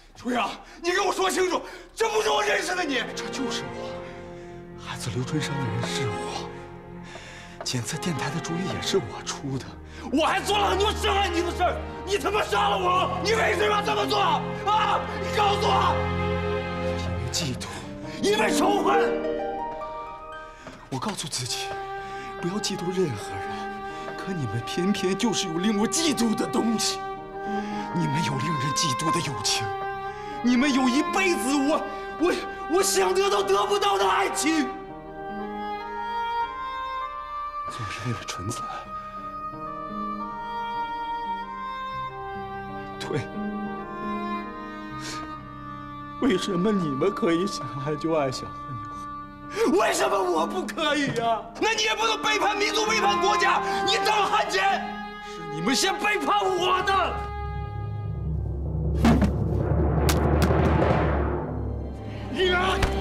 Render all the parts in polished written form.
楚阳，你给我说清楚，这不是我认识的你， 这就是我。害死刘春生的人是我，检测电台的主意也是我出的， 我还做了很多伤害你的事儿，你他妈杀了我，你为什么要这么做啊？你告诉我， 因为嫉妒， 因为仇恨。 我告诉自己，不要嫉妒任何人，可你们偏偏就是有令我嫉妒的东西。你们有令人嫉妒的友情，你们有一辈子我想得到得不到的爱情。总是为了纯子。对，为什么你们可以想爱就爱，想恨就恨？ 为什么我不可以呀？那你也不能背叛民族，背叛国家。你当汉奸，是你们先背叛我的。你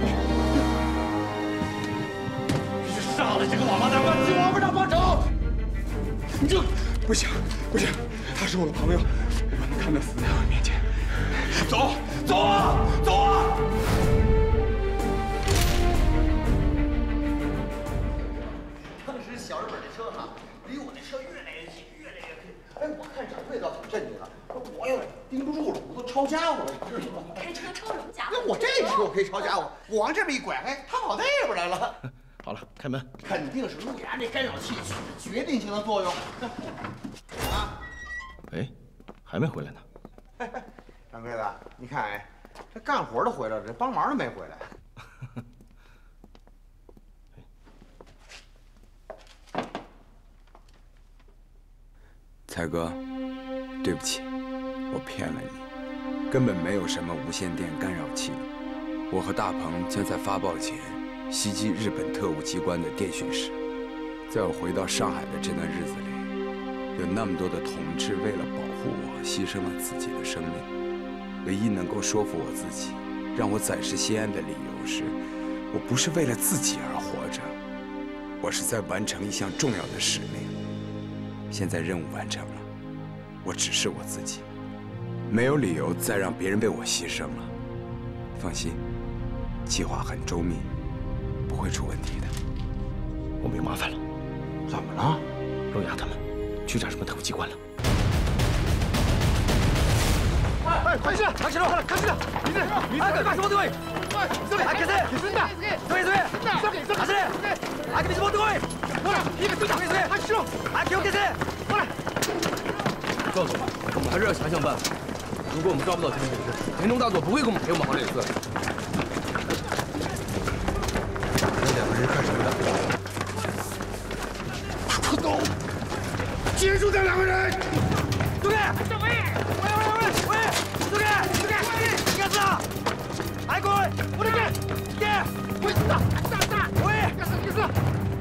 杀了这个王八蛋，替王八蛋报仇！你这不行，不行，他是我的朋友，我不能看他死在我面前。 走，走啊，走啊！ 当时小日本的车哈，离我的车越来越近，越来越近。哎，我看掌柜倒挺镇定的，我又盯不住了，我都抄家伙了，你知道吗？ 开车抄什么家伙？ 那我这车我可以抄家伙，我往这边一拐，哎，他跑那边来了。 好了，开门。 肯定是路牙这干扰器起着决定性的作用。啊！ 哎，还没回来呢。 掌柜的，你看，哎，这干活的回来了，这帮忙的没回来。 才哥，对不起，我骗了你，根本没有什么无线电干扰器。我和大鹏将在发报前袭击日本特务机关的电讯室。在我回到上海的这段日子里，有那么多的同志为了保护我，牺牲了自己的生命。唯一能够说服我自己，让我暂时心安的理由是，我不是为了自己而活着，我是在完成一项重要的使命。现在任务完成了，我只是我自己，没有理由再让别人为我牺牲了。放心，计划很周密，不会出问题的。 我们有麻烦了。 怎么了？ 路亚他们去找什么特务机关了？ 哎，快起来！开始了，开始了！你这干什么队？哎，开始！对对，开始！哎，给你什么队？过来，一个队长，开始！哎，给我开始！过来！ 告诉我们还是要想想办法。如果我们抓不到田中先生，田中大佐不会给我们赔我们好脸色。那两个人干什么的？ 快走！结束这两个人！杜凯，喂！杜凯，你干啥？哎，过来！我的爹！喂，打！喂，干啥？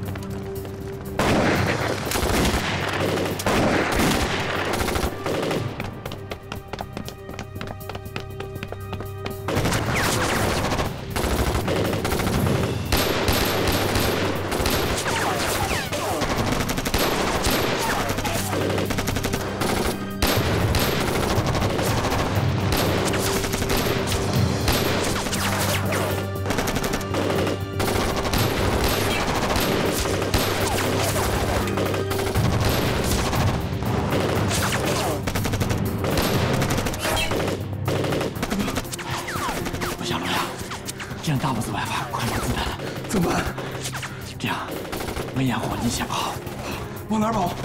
这样大 boss 办法快没子弹了， 怎么办？ 这样，没烟火你先跑， 往哪儿跑？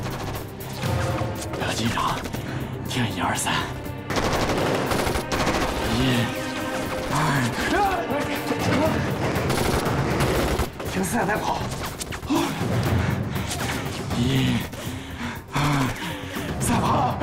不要紧张，听1、2、3，1、2，听4再跑，1、2，再跑。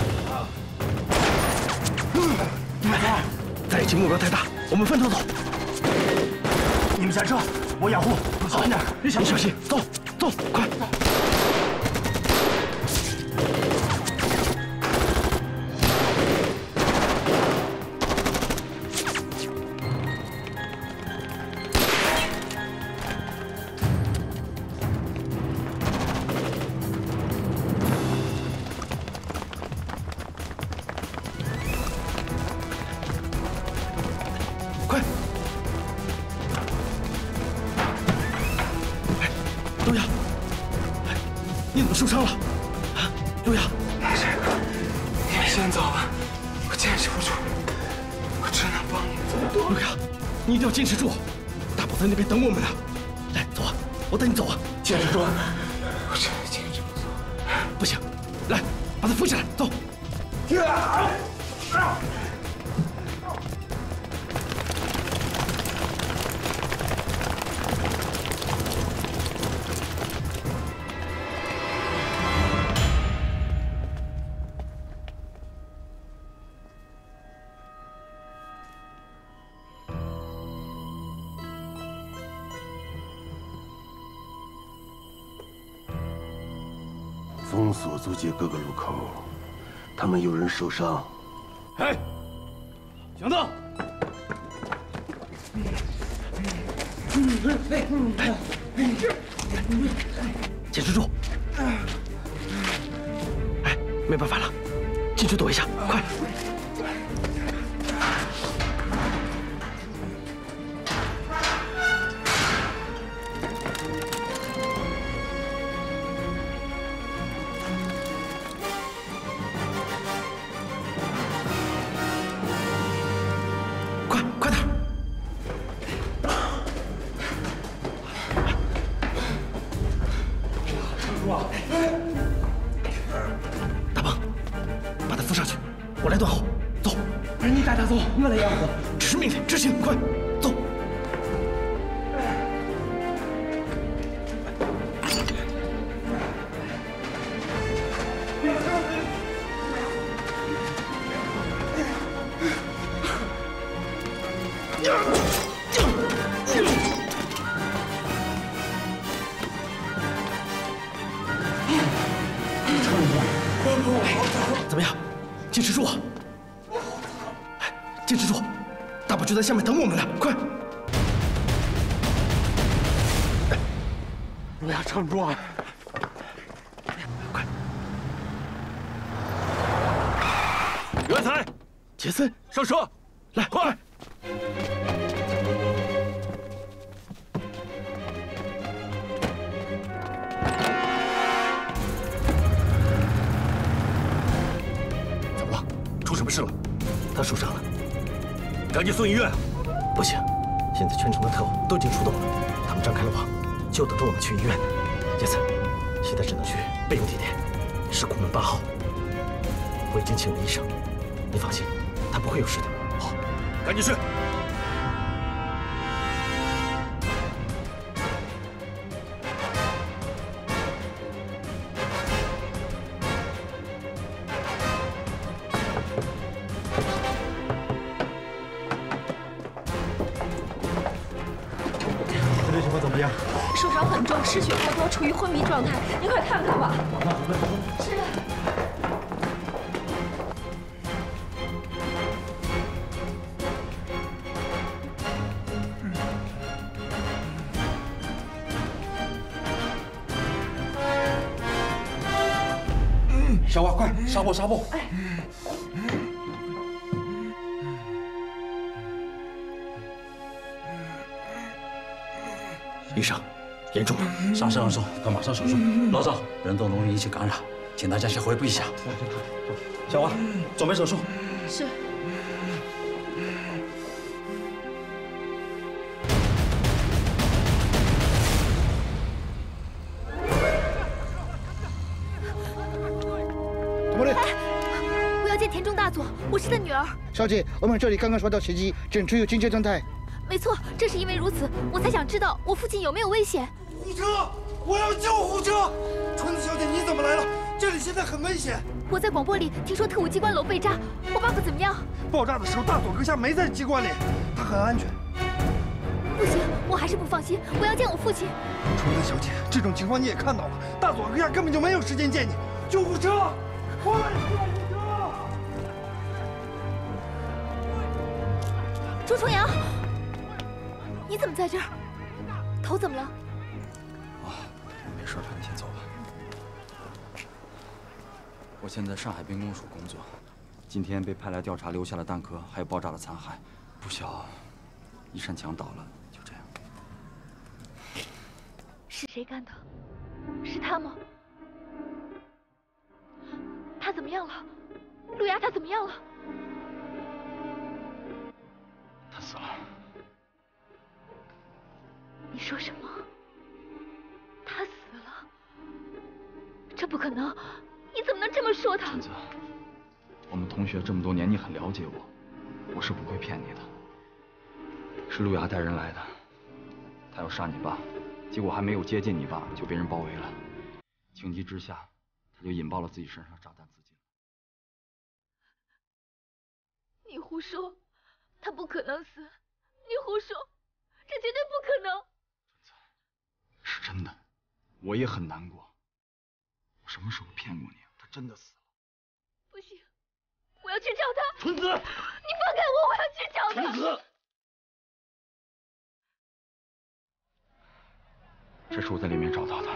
目标太大，我们分头走。 你们下车，我养护，小心点，别小心，走，走，快！刘洋，你怎么受伤了？啊，刘洋， 你们先走吧，我坚持不住，我只能帮你走。 刘洋，你一定要坚持住，大宝在那边等我们呢。来，走啊，我带你走啊。 坚持住，我真的坚持不住。 不行，来，把他扶起来，走。 封锁租界各个路口，他们有人受伤。 哎，行动！坚持住！哎，没办法了，进去躲一下，快！快点！大鹏，把他扶上去，我来断后。走。不是你带他走，我来养护。只是命令，执行，快走。怎么样？坚持住啊！坚持住，大宝就在下面等我们呢，快！ 我要撑住啊！ 快！ 元才， 杰森， 上车， 来，快！怎么了？出什么事了？他受伤了， 赶紧送医院。 不行，现在全城的特务都已经出动了，他们张开了网，就等着我们去医院。杰森，现在只能去备用地点，是古门8号。我已经请了医生，你放心，他不会有事的。 好，赶紧去。 身体情况怎么样？ 受伤很重，失血过多，处于昏迷状态。您快看看吧。是。 小娃，快纱布纱布！ 哎。 医生，严重了， 伤势很重，要马上手术。老赵，人多容易引起感染，请大家先回避一下。小娃，准备手术。 是。 怎么了？ 我要见田中大佐，我是他女儿。 小姐，我们这里刚刚收到袭击，正处于紧急状态。 没错，正是因为如此，我才想知道我父亲有没有危险。 护车！我要救护车！纯子小姐，你怎么来了？这里现在很危险。 我在广播里听说特务机关楼被炸，我爸爸怎么样？ 爆炸的时候，大佐阁下没在机关里，他很安全。 不行，我还是不放心，我要见我父亲。 春兰小姐，这种情况你也看到了，大佐阁下根本就没有时间见你。救护车，快！救护车！ 朱重阳，你怎么在这儿？头怎么了？ 没事了，你先走吧。我现在上海兵工署工作，今天被派来调查留下的弹壳还有爆炸的残骸，不巧一扇墙倒了，就这样。 是谁干的？是他吗？他怎么样了？陆涯他怎么样了？ 他死了。 你说什么？他死了？这不可能！你怎么能这么说他？ 陈子，我们同学这么多年，你很了解我，我是不会骗你的。是陆涯带人来的，他要杀你爸，结果还没有接近你爸就被人包围了，情急之下，他就引爆了自己身上炸弹自尽。 你胡说，他不可能死！你胡说，这绝对不可能！ 是真的，我也很难过。我什么时候骗过你？他真的死了。 不行，我要去找他。 纯子， 你放开我，我要去找他。 纯子，这是我在里面找到的。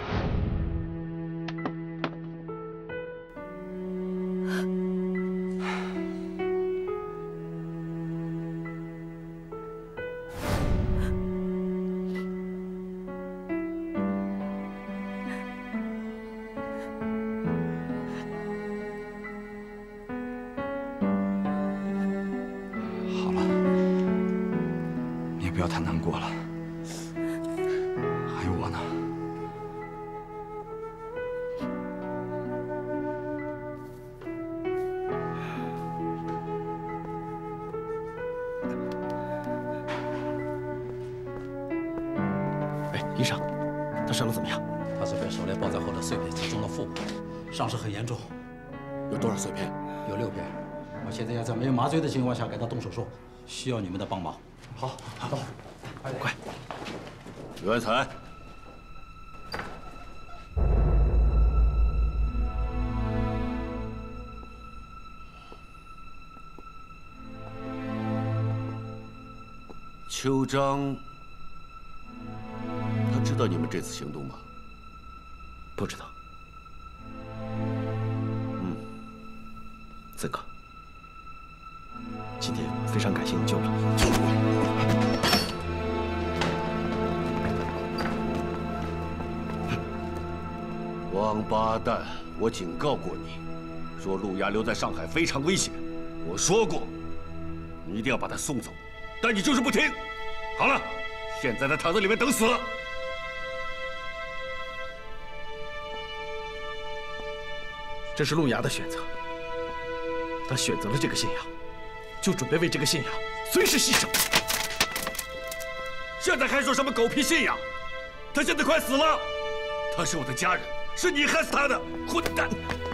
不要太难过了，还有我呢。 哎，医生，他伤得怎么样？ 他是被手链包在后的碎片击中了腹部，伤势很严重。 有多少碎片？ 有6片。我现在要在没有麻醉的情况下给他动手术，需要你们的帮忙。 好，好，快！ 刘才，邱章，他知道你们这次行动吗？ 不知道。四哥，今天非常感谢你救了王八蛋！我警告过你，说陆涯留在上海非常危险。我说过，你一定要把他送走，但你就是不听。好了，现在他躺在里面等死了。 这是陆涯的选择，他选择了这个信仰，就准备为这个信仰随时牺牲。 现在还说什么狗屁信仰？他现在快死了，他是我的家人。是你害死他的，混蛋！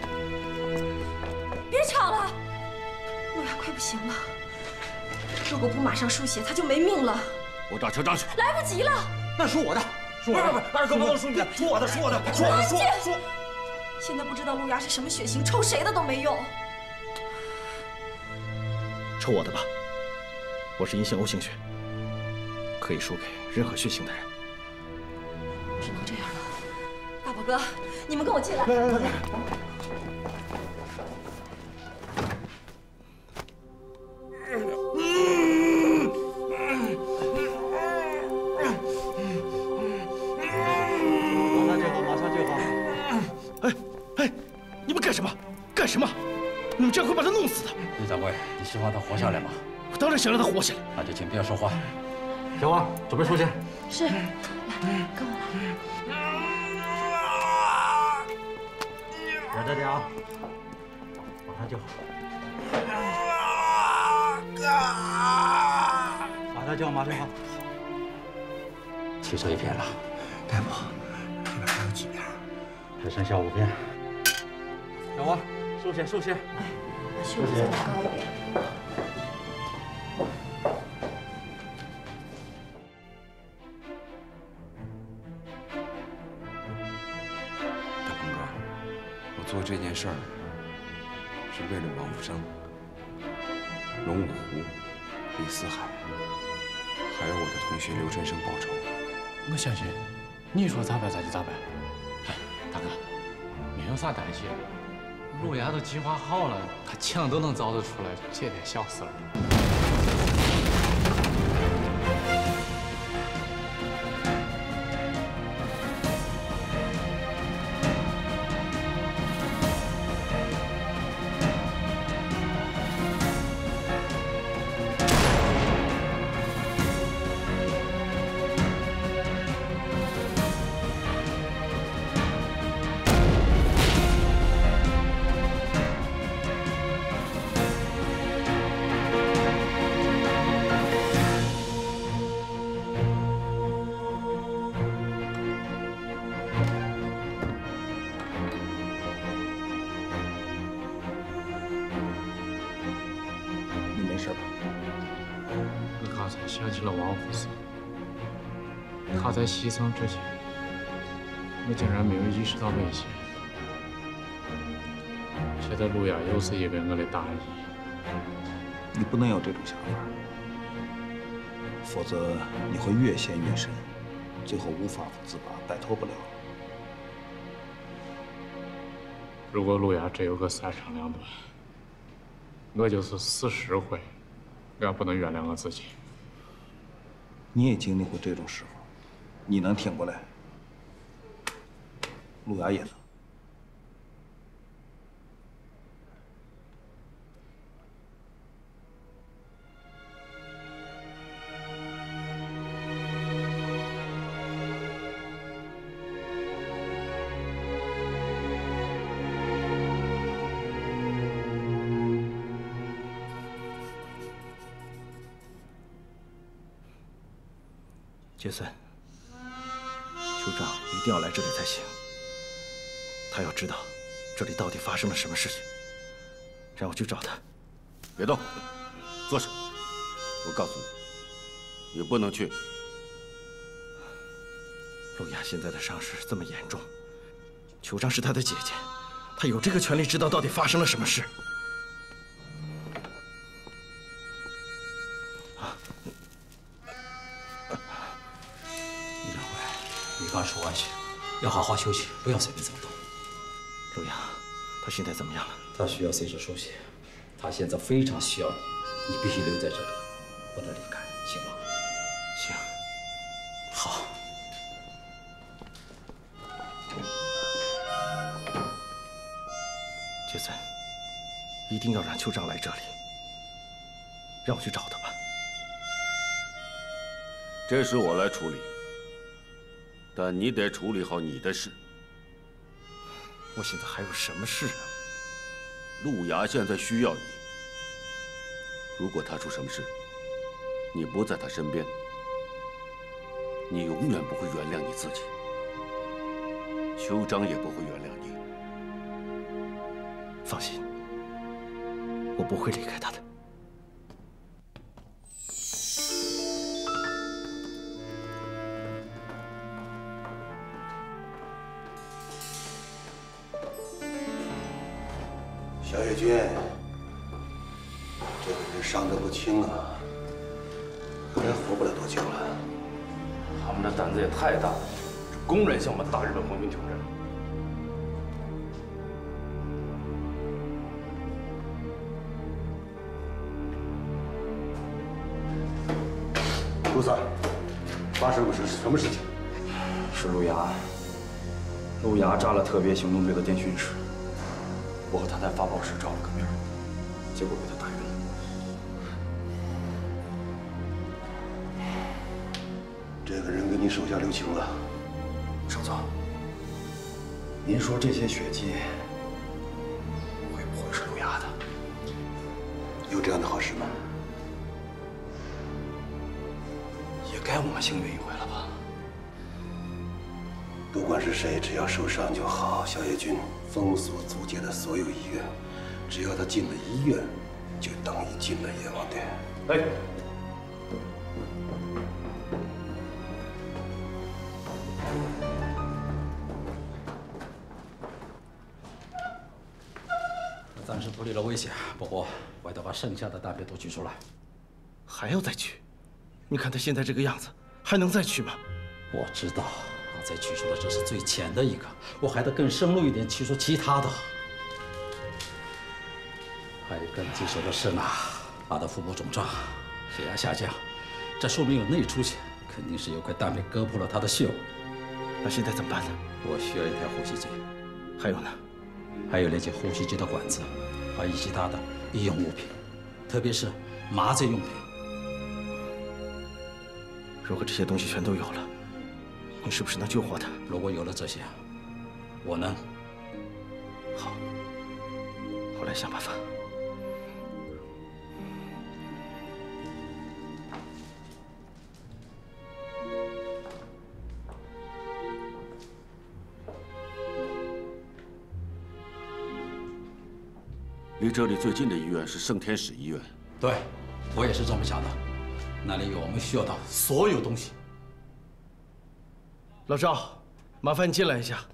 别吵了，陆涯快不行了，如果不马上输血，他就没命了。 我打车上去。 来不及了。 那属我的，属我的。不，二哥不能属你的，属我的，属我的，属我的，属。 现在不知道陆涯是什么血型，抽谁的都没用。 抽我的吧，我是阴性 O 型血，可以输给任何血型的人。 只能这样了。大宝哥，你们跟我进来。 来。 马上就好。 哎，你们干什么？干什么？你们这样会把他弄死的。 李掌柜，你希望他活下来吗？ 我当然想让他活下来。 那就请不要说话。小王，准备出现。 是，来，跟我来。 忍着点啊，马上就好。马上就好，马上好。7折1片了， 大夫，这边还有几片？ 还剩下5片。小王，收血，收血。 把血压再高一点。 这件事儿是为了王福生、龙武湖、李四海，还有我的同学刘春生报仇。 我相信，你说咋办咱就咋办。哎，大哥，没有啥担心，陆衙都计划好了，他枪都能造得出来，这点小事儿。 想起了王福生，他在牺牲之前，我竟然没有意识到危险。现在陆衙又是因为我的大意。 你不能有这种想法，否则你会越陷越深，最后无法自拔，摆脱不了。 如果陆衙真有个3长2短，我就是死10回，我也不能原谅我自己。 你也经历过这种时候，你能挺过来，陆衙也能。 杰森，酋长一定要来这里才行。他要知道这里到底发生了什么事情，让我去找他。 别动，坐下。我告诉你，你不能去。 陆衙现在的伤势这么严重，酋长是他的姐姐，他有这个权利知道到底发生了什么事。 刚说完去，要好好休息，不要随便走动。 陆衙，他现在怎么样了？ 他需要随时休息，他现在非常需要你，你必须留在这里，不能离开，行吗？ 行。好。杰森，一定要让酋长来这里，让我去找他吧。 这事我来处理。 但你得处理好你的事。 我现在还有什么事啊？ 陆衙现在需要你。如果他出什么事，你不在他身边，你永远不会原谅你自己。酋长也不会原谅你。 放心，我不会离开他的。 小野君，这个人伤得不轻啊，可能活不了多久了。 他们这胆子也太大了，公然向我们大日本皇军挑战。 陆三，发生的是什么事情？ 是陆衙，陆衙炸了特别行动队的电讯室。 我和他在发报室照了个面，结果被他打晕了。 这个人跟你手下留情了。 少佐，您说这些血迹会不会是陆衙的？ 有这样的好事吗？ 也该我们幸运一回了吧？ 不管是谁，只要受伤就好。小野君封锁租界的所有医院，只要他进了医院，就等于进了阎王殿。 哎， 处理了危险，不过我得把剩下的弹片都取出来。 还要再取？你看他现在这个样子，还能再取吗？ 我知道，刚才取出的只是最浅的一个，我还得更深入一点取出其他的。还有更棘手的是呢，他的腹部肿胀，血压下降，这说明有内出血，肯定是有块弹片割破了他的袖。 那现在怎么办呢？ 我需要一台呼吸机。 还有呢？ 还有连接呼吸机的管子，还有其他的医用物品，特别是麻醉用品。 如果这些东西全都有了，你是不是能救活他？ 如果有了这些，我能。 好，我来想办法。 离这里最近的医院是圣天使医院。 对，我也是这么想的。那里有我们需要的所有东西。 老赵，麻烦你进来一下。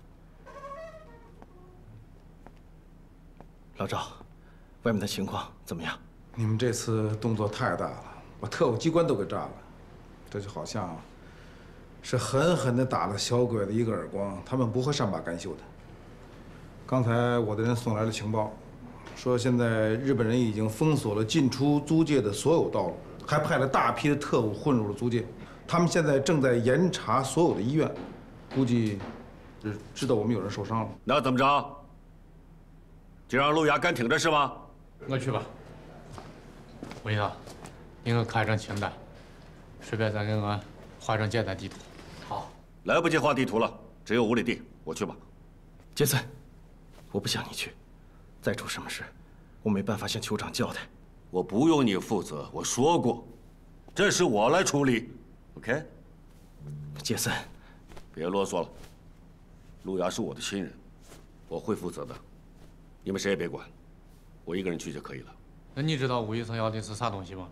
老赵，外面的情况怎么样？ 你们这次动作太大了，把特务机关都给炸了。这就好像是狠狠地打了小鬼子一个耳光，他们不会善罢甘休的。刚才我的人送来了情报。说现在日本人已经封锁了进出租界的所有道路，还派了大批的特务混入了租界。他们现在正在严查所有的医院，估计知道我们有人受伤了。 那怎么着？就让路亚干挺着是吗？ 我去吧。魏导，你给我开张清单，顺便再给我画张简单地图。 好。 来不及画地图了，只有5里地，我去吧。 杰森，我不想你去。再出什么事，我没办法向酋长交代。 我不用你负责，我说过，这事我来处理。OK？ 杰森， 别啰嗦了。路亚是我的亲人，我会负责的。你们谁也别管，我一个人去就可以了。 那你知道吴医生要的是啥东西吗？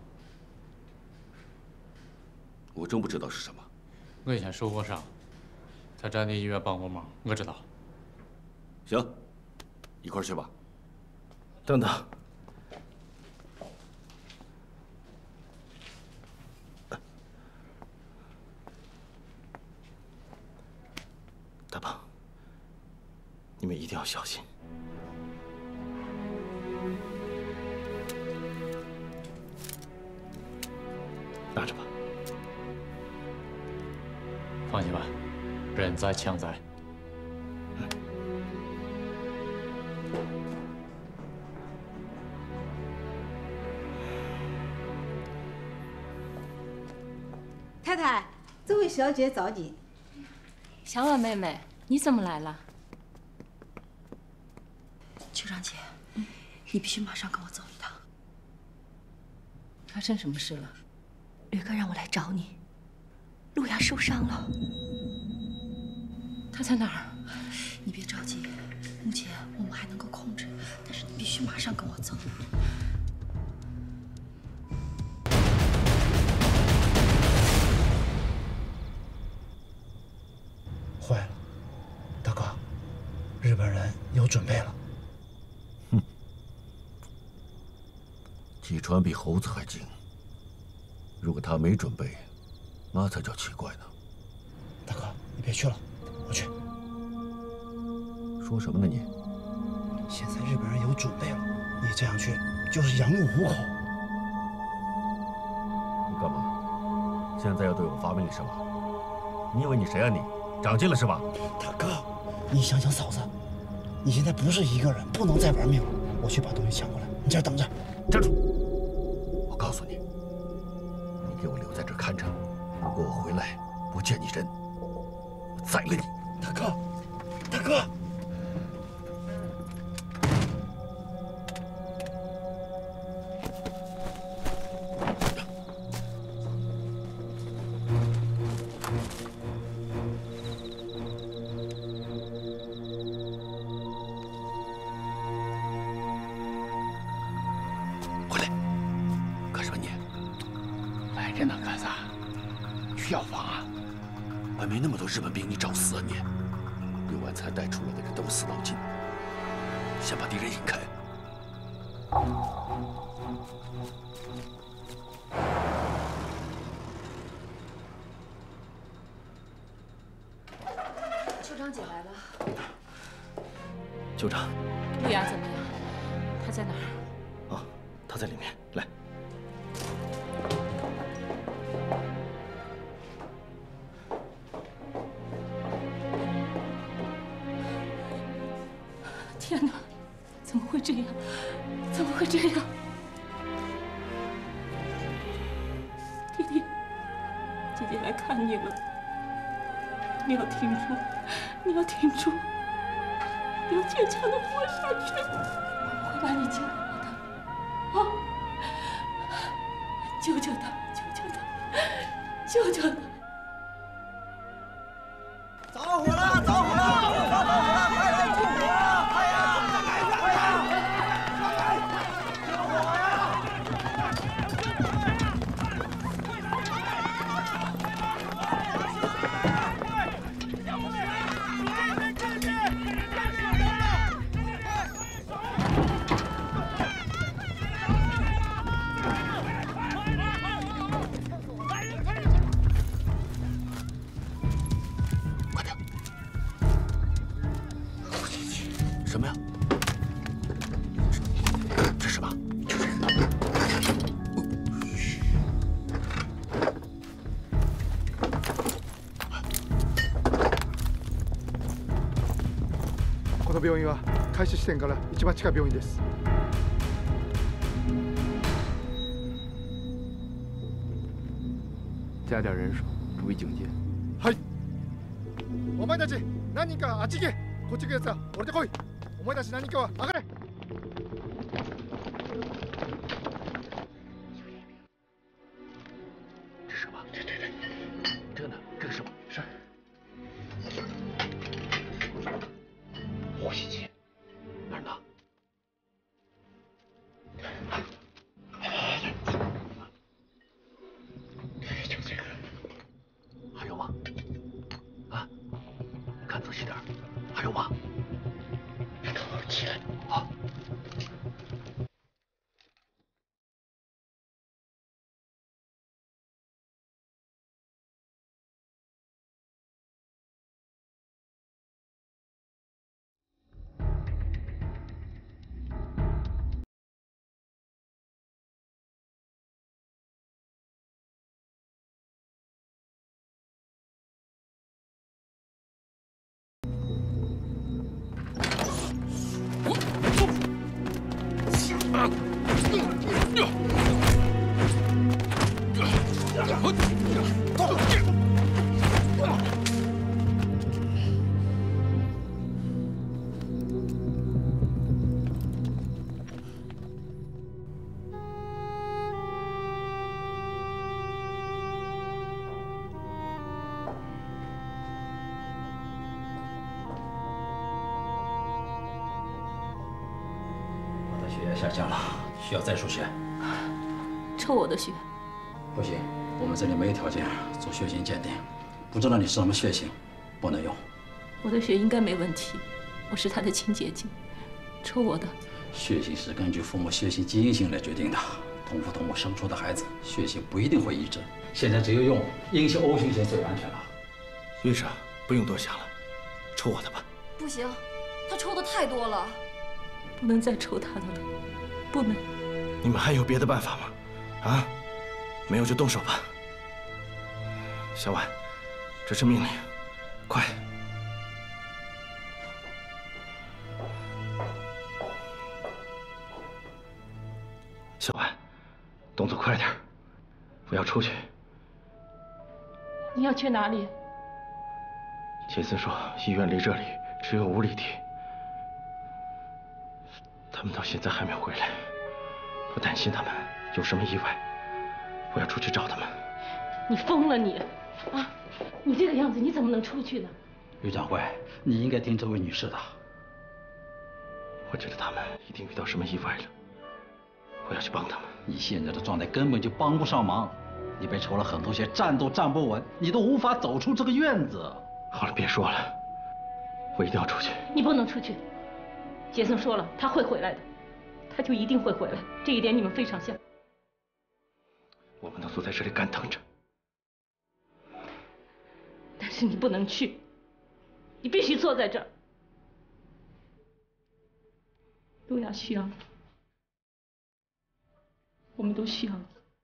我真不知道是什么。 我以前受过伤，在战地医院帮过忙，我知道。 行，一块儿去吧。 等等，大鹏，你们一定要小心。拿着吧。 放心吧，人在枪在。 太太，这位小姐找你。 小婉妹妹，你怎么来了？ 酋长姐，你必须马上跟我走一趟。 发生什么事了？ 吕哥让我来找你。路亚受伤了。 他在哪儿？ 你别着急，目前我们还能够控制，但是你必须马上跟我走。 坏了，大哥，日本人有准备了。 哼，季川比猴子还精。如果他没准备，那才叫奇怪呢。 大哥，你别去了，我去。 说什么呢你？ 现在日本人有准备了，你这样去就是羊入虎口。 你干嘛？现在要对我发命令是吧？你以为你谁啊你？长进了是吧？ 大哥，你想想嫂子，你现在不是一个人，不能再玩命了。我去把东西抢过来，你这儿等着。 站住！我告诉你，你给我留在这儿看着，如果我回来不见你人，我宰了你！ 大哥，大哥。 日本兵，你找死啊你！刘万才带出来的人都是死脑筋，先把敌人引开， 酋长姐来了。 酋长， 陆雅怎么样？她在哪儿？ 哦，她在里面。来。 天哪，怎么会这样？怎么会这样？弟弟，姐姐来看你了，你要挺住，你要挺住，你要坚强的活下去，我会把你救活的，啊！救救他，救救他，救救他！ 着火了，着火了！ 快来救火啊！快呀！快呀！救火呀！ 什么呀？这是什么？ この病院は開始地点から一番近い病院です。 加点人手，注意警戒。 はい。お前たち何人かあっち行け。こっち行くやつは俺で来い。お前たち何人かは上がれ。 这是什么？这个呢？这个是什么？是呼吸机，哪儿呢？就这个。还有吗？啊，看仔细点，还有吗？ 起来！好。 血压下降了，需要再输血。 抽我的血？ 不行，我们这里没有条件做血型鉴定，不知道你是什么血型，不能用。 我的血应该没问题，我是他的亲姐姐，抽我的。 血型是根据父母血型基因型来决定的，同父同母生出的孩子血型不一定会一致。现在只有用阴性 O 型血最安全了。 医生，不用多想了，抽我的吧。 不行，他抽的太多了。 不能再抽他的了，不能。 你们还有别的办法吗？啊，没有就动手吧。小婉，这是命令，快！小婉，动作快点，我要出去。 你要去哪里？ 杰森说，医院离这里只有5里地。 他们到现在还没回来，我担心他们有什么意外，我要出去找他们。 你疯了你！啊，你这个样子你怎么能出去呢？ 于掌柜，你应该听这位女士的。 我觉得他们一定遇到什么意外了，我要去帮他们。 你现在的状态根本就帮不上忙，你被抽了很多血，站都站不稳，你都无法走出这个院子。 好了，别说了，我一定要出去。 你不能出去。杰森说了，他会回来的， 他就一定会回来，这一点你们非常像。 我不能坐在这里干等着。 但是你不能去，你必须坐在这儿。路亚需要你，我们都需要你。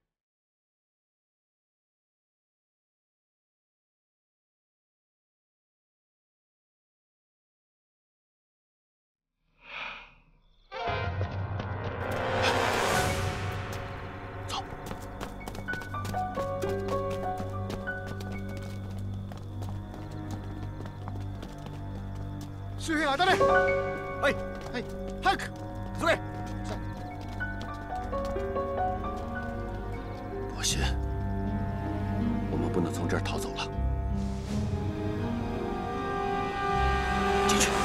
周辺当たれ。はいはい早く急げ。 不行，我们不能从这儿逃走了。进去。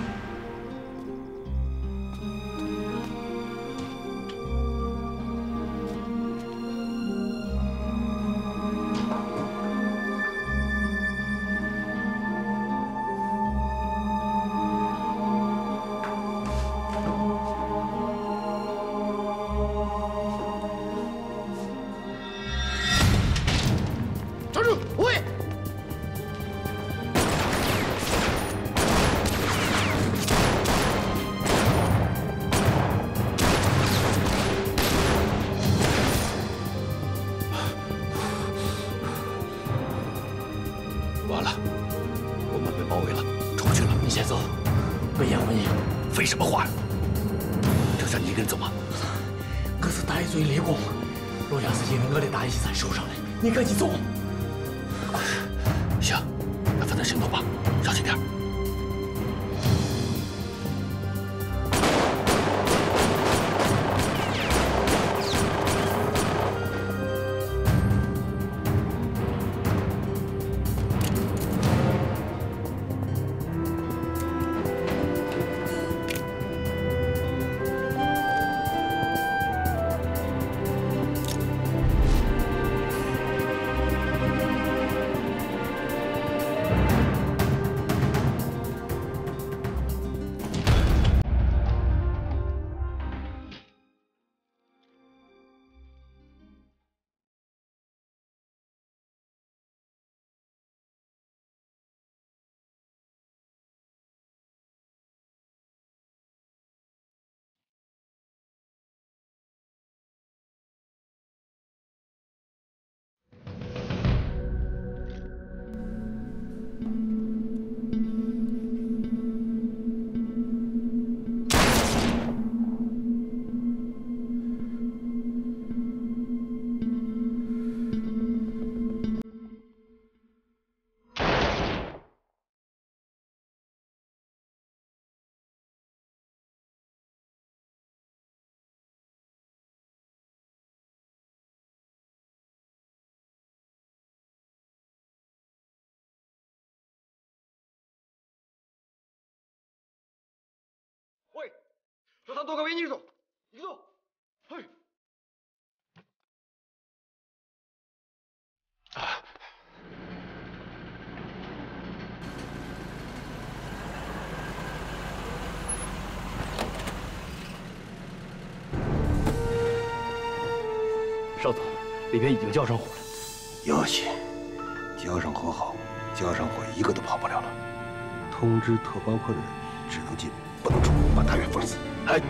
完了，我们被包围了，出不去了。 你先走，危言诲影， 废什么话？就让你一个人走吗？ 我是戴罪立功，路亚是因为我的大义才受伤的，你赶紧走。 行，那分头行动吧，小心点。 喂，说他多个为你走，你走，嘿。 少佐，里边已经交上火了。 有戏，交上火好，交上火一个都跑不了了。通知特包科的人，只能进不能出，把大院封死。哎。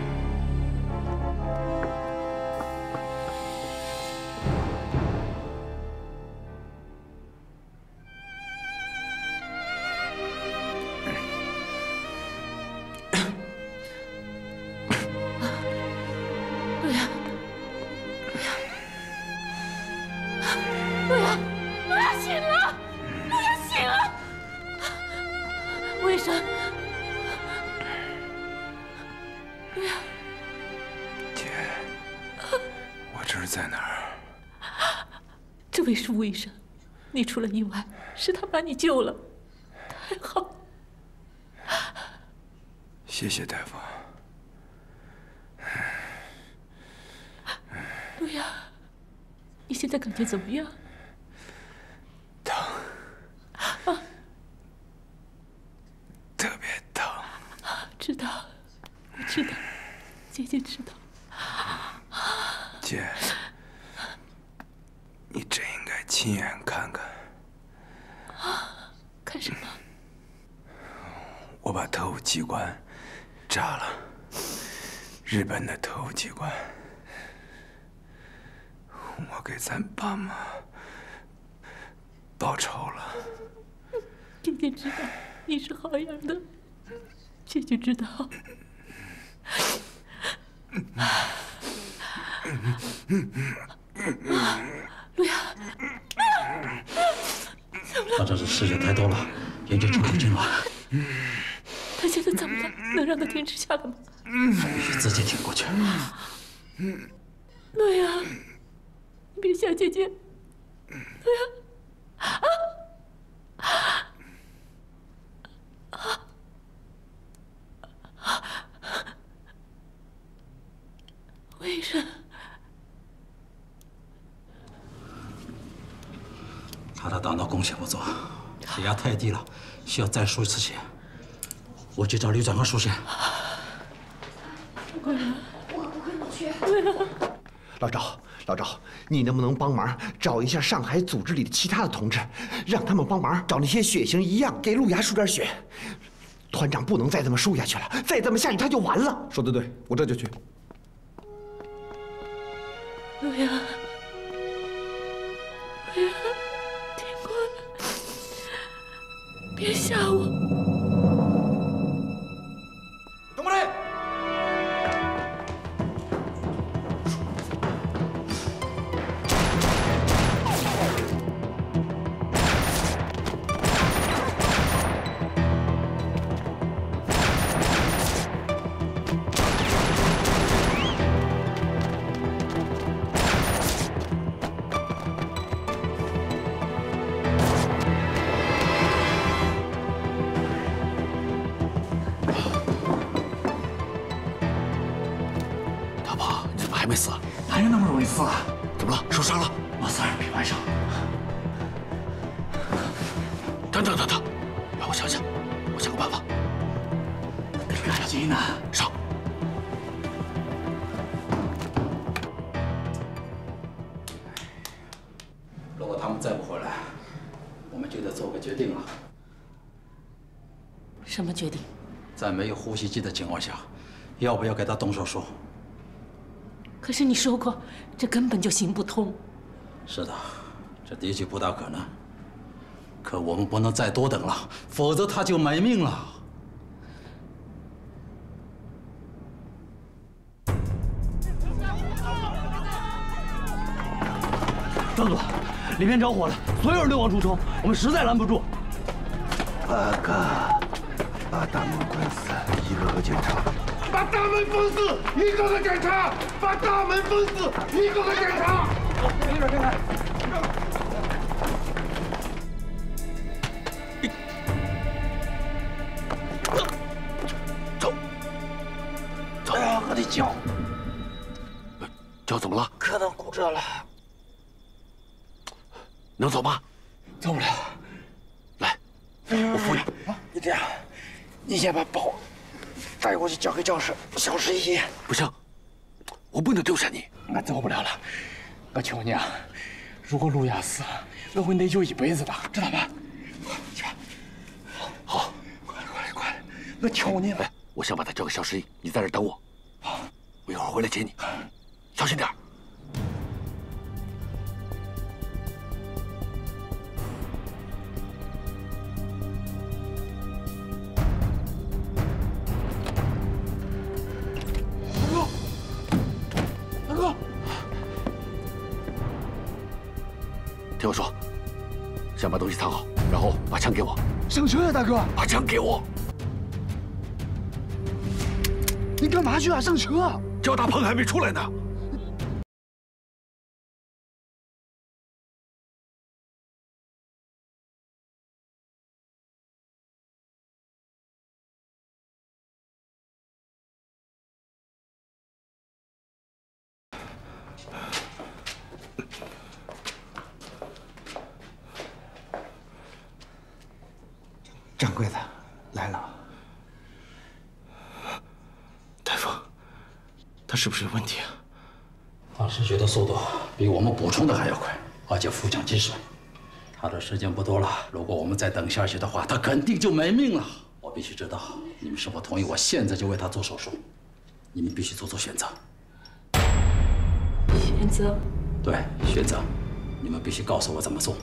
是吴医生，你出了意外，是他把你救了，太好了。 谢谢大夫。 陆阳，你现在感觉怎么样？ 疼。 啊。 特别疼。 知道，我知道，姐姐知道。 亲眼看看。 啊？看什么？ 我把特务机关炸了，日本的特务机关。我给咱爸妈报仇了。 姐姐知道你是好样的，姐姐知道。陆亚， 他这是失血太多了，眼睛抽不进了。 他现在怎么了？能让他停止下来吗？ 必须自己挺过去。 陆亚，你别吓姐姐。陆亚，为什么？ 他的大脑供血不足，血压太低了，需要再输一次血。我去找旅长和书记。 我跟你去。 老赵，你能不能帮忙找一下上海组织里的其他的同志，让他们帮忙找那些血型一样，给陆牙输点血。团长不能再这么输下去了，再这么下去他就完了。 说得对，我这就去。 陆亚，听过了，别吓我。 董部队。 还没死？ 哪有那么容易死啊？ 怎么了？受伤了？ 我3人皮外伤。 等，让我想想，我想个办法。 赶紧呢！ 上。 如果他们再不回来，我们就得做个决定了。 什么决定？ 在没有呼吸机的情况下，要不要给他动手术？ 可是你说过，这根本就行不通。 是的，这的确不大可能。可我们不能再多等了，否则他就没命了。 张总，里面着火了，所有人都往出冲，我们实在拦不住。 八哥，把大门关死，一个个检查。 把大门封死，一个个检查！把大门封死，一个个检查！ 一会儿看看。 走！ 哎呀，我的脚！ 脚怎么了？ 可能骨折了。 能走吗？ 走不了。 来，我扶你。 你这样，你先把包带过去交给教师小石一。 不行，我不能丢下你。 我走不了了，我求你啊！如果陆亚死了，我会内疚一辈子的，知道吧？去吧。 好， 快！我求你了。 我想把他交给小石一，你在这等我。好，我一会儿回来接你，小心点。 大哥， 听我说，先把东西藏好，然后把枪给我。 上车呀，大哥！ 把枪给我！ 你干嘛去啊？上车！ 焦大鹏还没出来呢。 掌柜的来了。 大夫，他是不是有问题啊？ 他失血的速度比我们补充的还要快。 而且腹腔积水，他的时间不多了。如果我们再等下去的话，他肯定就没命了。我必须知道你们是否同意我现在就为他做手术。你们必须做选择。 选择？ 对，选择。你们必须告诉我怎么做。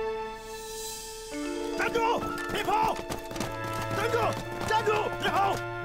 站住！别跑！站住！站住！别跑！